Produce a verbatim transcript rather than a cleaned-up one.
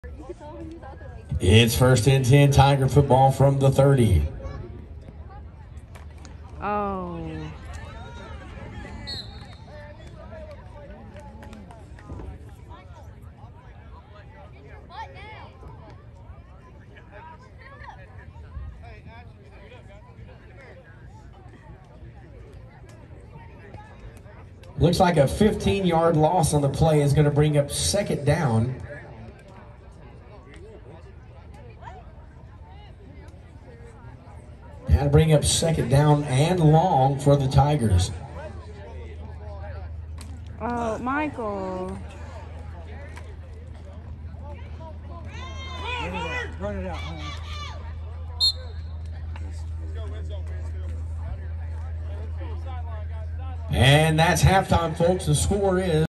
It's first and ten, Tiger football from the thirty. Oh. Looks like a fifteen yard loss on the play is going to bring up second down. Had to bring up second down and long for the Tigers. Oh, Michael. Run it out. Run it out. And that's halftime, folks. The score is